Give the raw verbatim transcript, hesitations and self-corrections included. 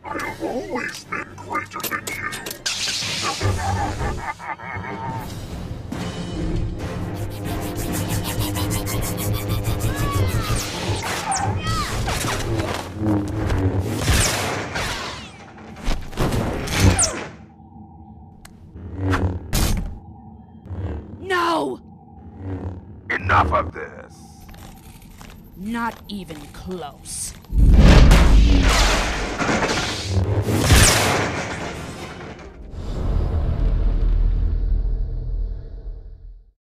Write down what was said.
I have always been greater than you. No! Enough of this. Not even close.